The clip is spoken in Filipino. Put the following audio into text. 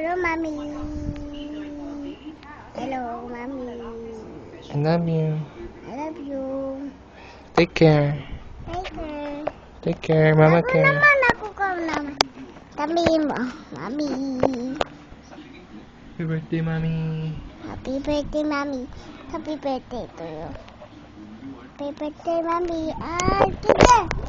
Hello, mommy. Hello, mommy. I love you. I love you. Take care. Take care. Take care. Mama Ako care. naman, ako ka naman. Sabihin mo, mommy. Happy birthday, mommy. Happy birthday, mommy. Happy birthday to you. Happy birthday, mommy. Ah, sige.